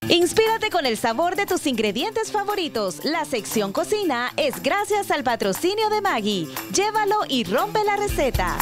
Inspírate con el sabor de tus ingredientes favoritos. La sección cocina es gracias al patrocinio de Maggi. Llévalo y rompe la receta.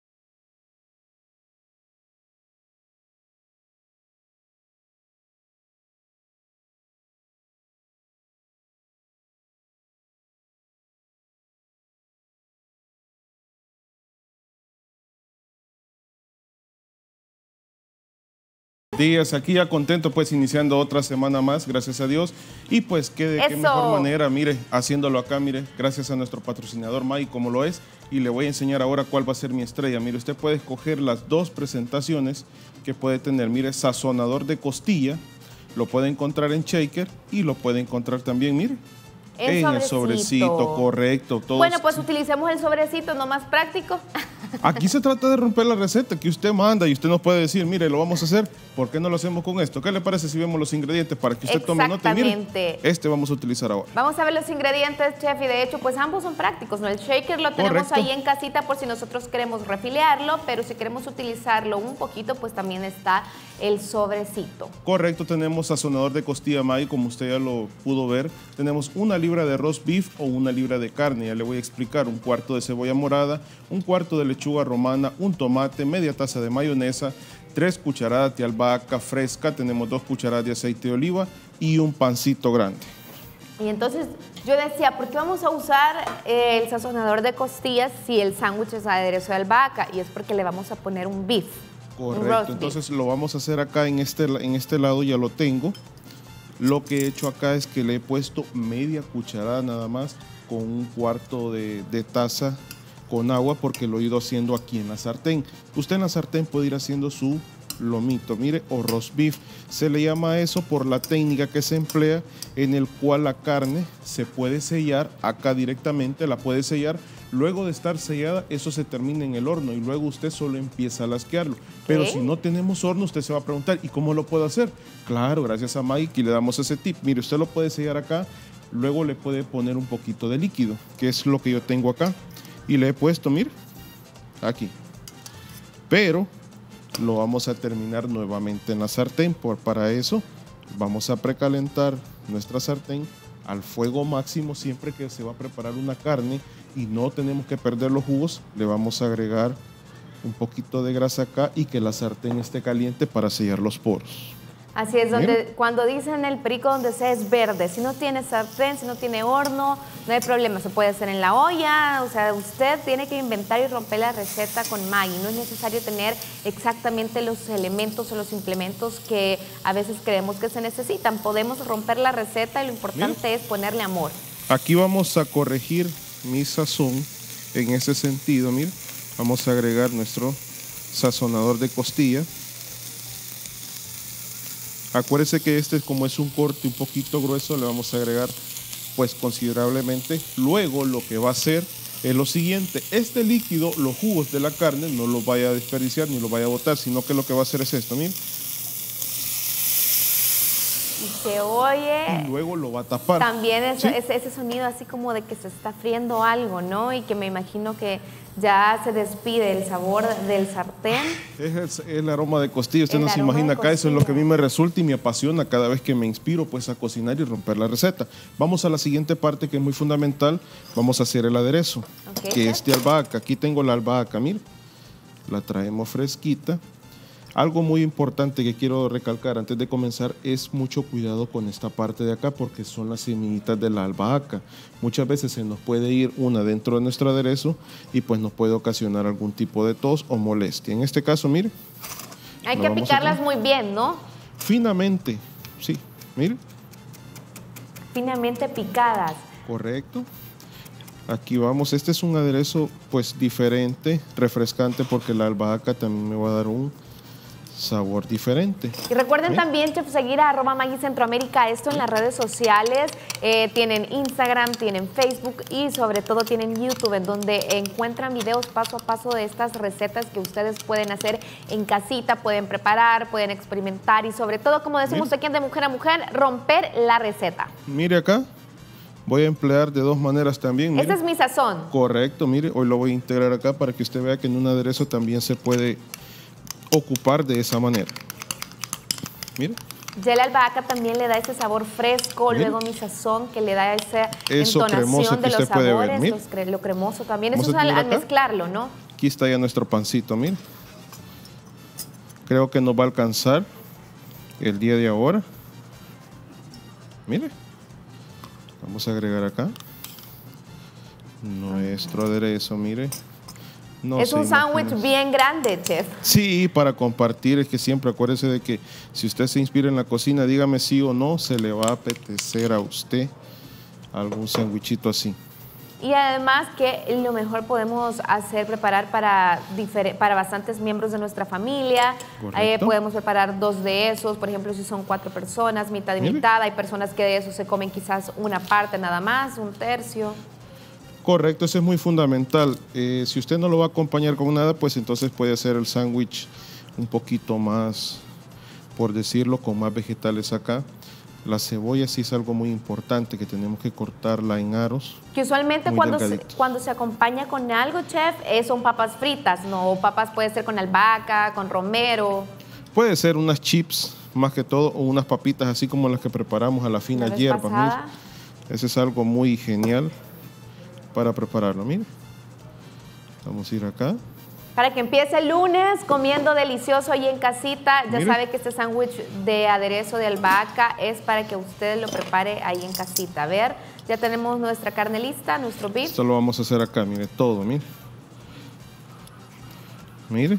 Días aquí ya contento, pues iniciando otra semana más, gracias a Dios. Y pues qué mejor manera, mire, haciéndolo acá, mire, gracias a nuestro patrocinador Maggi, como lo es. Y le voy a enseñar ahora cuál va a ser mi estrella. Mire, usted puede escoger las dos presentaciones que puede tener. Mire, sazonador de costilla, lo puede encontrar en shaker y lo puede encontrar también, mire, en el sobrecito, correcto. Todos. Bueno, pues utilicemos el sobrecito, no más práctico. Aquí se trata de romper la receta que usted manda y usted nos puede decir, mire, lo vamos a hacer, ¿por qué no lo hacemos con esto? ¿Qué le parece si vemos los ingredientes para que usted tome nota? Y mire, este vamos a utilizar ahora. Vamos a ver los ingredientes, chef, y de hecho, pues ambos son prácticos, ¿no? El shaker lo tenemos ahí en casita por si nosotros queremos refiliarlo, pero si queremos utilizarlo un poquito, pues también está el sobrecito. Correcto, tenemos sazonador de costilla Maggi, como usted ya lo pudo ver. Tenemos 1 libra de roast beef o 1 libra de carne, ya le voy a explicar, 1/4 de cebolla morada, 1/4 de lechuga romana, un tomate, media taza de mayonesa, 3 cucharadas de albahaca fresca, tenemos 2 cucharadas de aceite de oliva y un pancito grande. Y entonces yo decía, ¿por qué vamos a usar el sazonador de costillas si el sándwich es aderezo de albahaca? Y es porque le vamos a poner un beef. Correcto, entonces lo vamos a hacer acá en este lado, ya lo tengo. Lo que he hecho acá es que le he puesto media cucharada nada más con 1/4 de taza con agua porque lo he ido haciendo aquí en la sartén. Usted en la sartén puede ir haciendo su lomito, mire, o roast beef. Se le llama eso por la técnica que se emplea en el cual la carne se puede sellar acá directamente, la puede sellar. Luego de estar sellada, eso se termina en el horno y luego usted solo empieza a lasquearlo. Pero si no tenemos horno, usted se va a preguntar, ¿y cómo lo puedo hacer? Claro, gracias a Maggi que le damos ese tip. Mire, usted lo puede sellar acá, luego le puede poner un poquito de líquido, que es lo que yo tengo acá. Y le he puesto, mire, aquí. Pero lo vamos a terminar nuevamente en la sartén. Para eso vamos a precalentar nuestra sartén al fuego máximo. Siempre que se va a preparar una carne y no tenemos que perder los jugos, le vamos a agregar un poquito de grasa acá y que la sartén esté caliente para sellar los poros. Así es, cuando dicen el perico donde sea es verde, si no tiene sartén, si no tiene horno, no hay problema, se puede hacer en la olla, o sea, usted tiene que inventar y romper la receta con Maggi, no es necesario tener exactamente los elementos o los implementos que a veces creemos que se necesitan, podemos romper la receta y lo importante es ponerle amor. Aquí vamos a corregir mi sazón en ese sentido, mire, vamos a agregar nuestro sazonador de costilla. Acuérdese que como es un corte un poquito grueso, le vamos a agregar pues considerablemente. Luego lo que va a hacer es lo siguiente, este líquido, los jugos de la carne, no los vaya a desperdiciar ni los vaya a botar, sino que lo que va a hacer es esto, miren. Y se oye. Y luego lo va a tapar. También ese sonido así como de que se está friendo algo, ¿no? Y que me imagino que ya se despide el sabor del sartén. Es el aroma de costilla, usted no se imagina acá, eso es lo que a mí me resulta y me apasiona cada vez que me inspiro pues a cocinar y romper la receta. Vamos a la siguiente parte que es muy fundamental, vamos a hacer el aderezo, que es de albahaca. Aquí tengo la albahaca, mire, la traemos fresquita. Algo muy importante que quiero recalcar antes de comenzar es mucho cuidado con esta parte de acá porque son las semillitas de la albahaca. Muchas veces se nos puede ir una dentro de nuestro aderezo y pues nos puede ocasionar algún tipo de tos o molestia. En este caso, mire. Hay que picarlas muy bien, ¿no? Finamente, sí, mire. Finamente picadas. Correcto. Aquí vamos, este es un aderezo pues diferente, refrescante porque la albahaca también me va a dar un sabor diferente. Y recuerden también, chef, seguir a @Maggi Centroamérica, esto en las redes sociales, tienen Instagram, tienen Facebook y sobre todo tienen YouTube, en donde encuentran videos paso a paso de estas recetas que ustedes pueden hacer en casita, pueden preparar, pueden experimentar y sobre todo, como decimos aquí en De Mujer a Mujer, romper la receta. Mire acá, voy a emplear de dos maneras también. Mire. Este es mi sazón. Correcto, mire, hoy lo voy a integrar acá para que usted vea que en un aderezo también se puede ocupar de esa manera. Mire. Ya la albahaca también le da ese sabor fresco, Mire. luego mi sazón que le da esa Eso cremoso entonación que de los usted puede ver, sabores, mire. lo cremoso también. Eso Vamos es a tener al acá. mezclarlo, ¿no? Aquí está ya nuestro pancito, mire. Creo que nos va a alcanzar el día de ahora. Mire. Vamos a agregar acá nuestro aderezo, mire. No Es se un sándwich imagina. bien grande, chef. Sí, para compartir, es que siempre acuérdese de que si usted se inspira en la cocina, dígame sí o no, se le va a apetecer a usted algún sándwichito así. Y además que lo mejor podemos hacer, preparar para bastantes miembros de nuestra familia. Correcto. Podemos preparar 2 de esos, por ejemplo, si son 4 personas, mitad y Mire. mitad. Hay personas que de eso se comen quizás una parte nada más, un tercio. Correcto, eso es muy fundamental. Si usted no lo va a acompañar con nada, pues entonces puede hacer el sándwich un poquito más, por decirlo, con más vegetales acá. La cebolla sí es algo muy importante, que tenemos que cortarla en aros. Que usualmente Muy cuando delgadito. se acompaña con algo, chef, son papas fritas, ¿no? O papas puede ser con albahaca, con romero. Puede ser unas chips, más que todo, o unas papitas así como las que preparamos a la fina La vez hierba. pasada. Mire. Ese es algo muy genial para prepararlo. Mire, vamos a ir acá. Para que empiece el lunes comiendo delicioso ahí en casita. Ya Mire. sabe que este sándwich de aderezo de albahaca es para que usted lo prepare ahí en casita. A ver, ya tenemos nuestra carne lista, nuestro beef. Esto lo vamos a hacer acá, mire, todo, mire. Mire.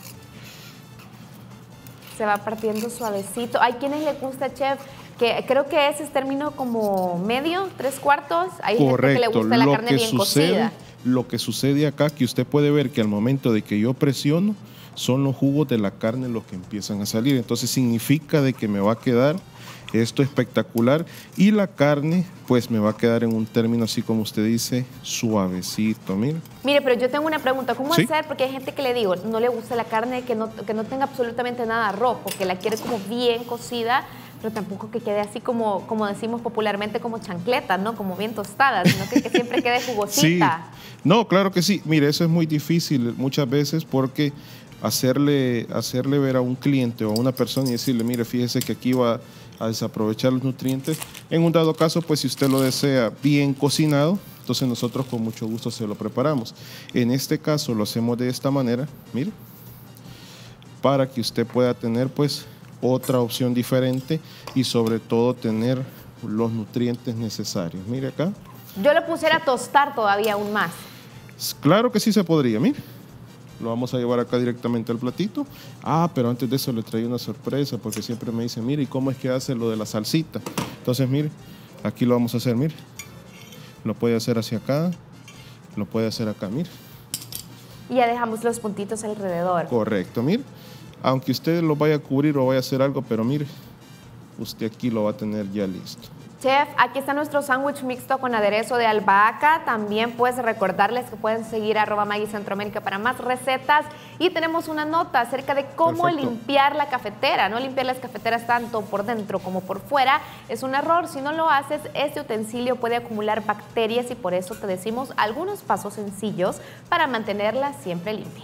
Se va partiendo suavecito. Hay quienes le gusta, chef, que creo que ese es término como medio, 3/4. Hay gente que le gusta la carne bien cocida. Lo que sucede acá, que usted puede ver que al momento de que yo presiono, son los jugos de la carne los que empiezan a salir. Entonces significa de que me va a quedar esto espectacular y la carne pues me va a quedar en un término así como usted dice, suavecito, mire. Mire, pero yo tengo una pregunta. ¿Cómo Sí. hacer? Porque hay gente que le digo, no le gusta la carne que no tenga absolutamente nada rojo, que la quiere como bien cocida, pero tampoco que quede así como decimos popularmente, como chancleta, ¿no? Como bien tostada, sino que siempre quede jugosita. Sí, no, claro que sí. Mire, eso es muy difícil muchas veces porque hacerle ver a un cliente o a una persona y decirle, mire, fíjese que aquí va a desaprovechar los nutrientes. En un dado caso, pues si usted lo desea bien cocinado, entonces nosotros con mucho gusto se lo preparamos. En este caso lo hacemos de esta manera, mire, para que usted pueda tener pues otra opción diferente y sobre todo tener los nutrientes necesarios. Mire acá. Yo lo pusiera a tostar todavía aún más. Claro que sí se podría, mire. Lo vamos a llevar acá directamente al platito. Ah, pero antes de eso le traí una sorpresa porque siempre me dicen, mire, ¿y cómo es que hace lo de la salsita? Entonces, mire, aquí lo vamos a hacer, mire. Lo puede hacer hacia acá, lo puede hacer acá, mire. Y ya dejamos los puntitos alrededor. Correcto, mire. Aunque usted lo vaya a cubrir o vaya a hacer algo, pero mire, usted aquí lo va a tener ya listo. Chef, aquí está nuestro sándwich mixto con aderezo de albahaca. También pues recordarles que pueden seguir @MaggiCentroamérica para más recetas. Y tenemos una nota acerca de cómo Perfecto. limpiar la cafetera. No limpiar las cafeteras tanto por dentro como por fuera es un error. Si no lo haces, este utensilio puede acumular bacterias y por eso te decimos algunos pasos sencillos para mantenerla siempre limpia.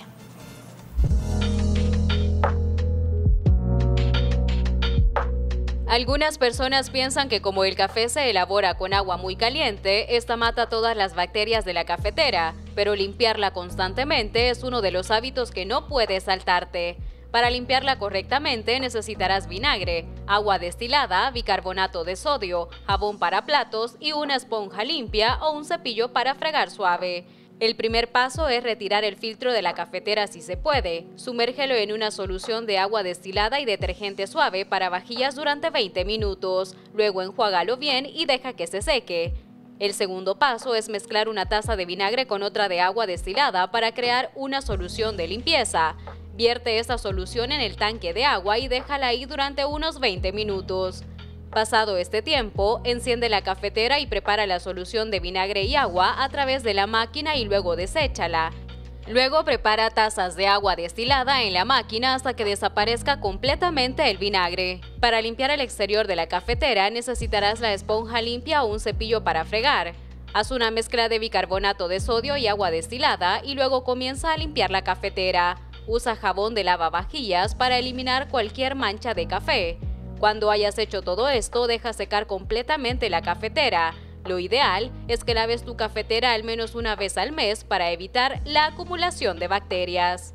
Algunas personas piensan que como el café se elabora con agua muy caliente, esta mata todas las bacterias de la cafetera, pero limpiarla constantemente es uno de los hábitos que no puedes saltarte. Para limpiarla correctamente necesitarás vinagre, agua destilada, bicarbonato de sodio, jabón para platos y una esponja limpia o un cepillo para fregar suave. El primer paso es retirar el filtro de la cafetera si se puede. Sumérgelo en una solución de agua destilada y detergente suave para vajillas durante 20 minutos. Luego enjuágalo bien y deja que se seque. El segundo paso es mezclar una taza de vinagre con otra de agua destilada para crear una solución de limpieza. Vierte esta solución en el tanque de agua y déjala ahí durante unos 20 minutos. Pasado este tiempo, enciende la cafetera y prepara la solución de vinagre y agua a través de la máquina y luego deséchala. Luego prepara tazas de agua destilada en la máquina hasta que desaparezca completamente el vinagre. Para limpiar el exterior de la cafetera necesitarás la esponja limpia o un cepillo para fregar. Haz una mezcla de bicarbonato de sodio y agua destilada y luego comienza a limpiar la cafetera. Usa jabón de lavavajillas para eliminar cualquier mancha de café. Cuando hayas hecho todo esto, deja secar completamente la cafetera. Lo ideal es que laves tu cafetera al menos una vez al mes para evitar la acumulación de bacterias.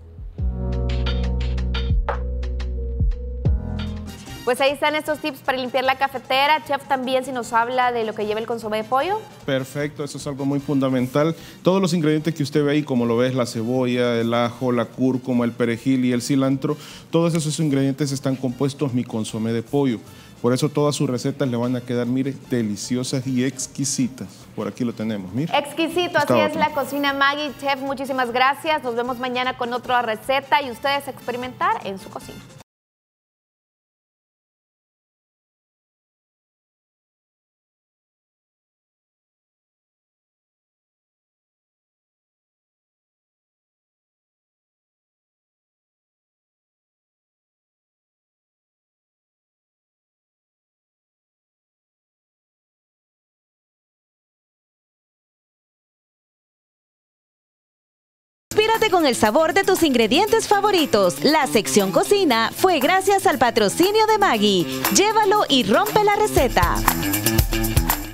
Pues ahí están estos tips para limpiar la cafetera. Chef, también si nos habla de lo que lleva el consomé de pollo. Perfecto, eso es algo muy fundamental. Todos los ingredientes que usted ve ahí, como lo ves, la cebolla, el ajo, la cúrcuma, el perejil y el cilantro, todos esos ingredientes están compuestos mi consomé de pollo. Por eso todas sus recetas le van a quedar, mire, deliciosas y exquisitas. Por aquí lo tenemos, mire. Exquisito, así es la cocina Maggi. Chef, muchísimas gracias. Nos vemos mañana con otra receta y ustedes experimentar en su cocina. Inspírate con el sabor de tus ingredientes favoritos. La sección cocina fue gracias al patrocinio de Maggi. Llévalo y rompe la receta.